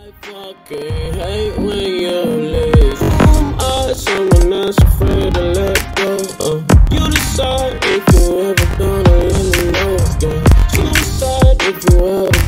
I fucking hate when you leave. Someone that's afraid to let go. You decide if you ever gonna let me know. Yeah. You decide if you ever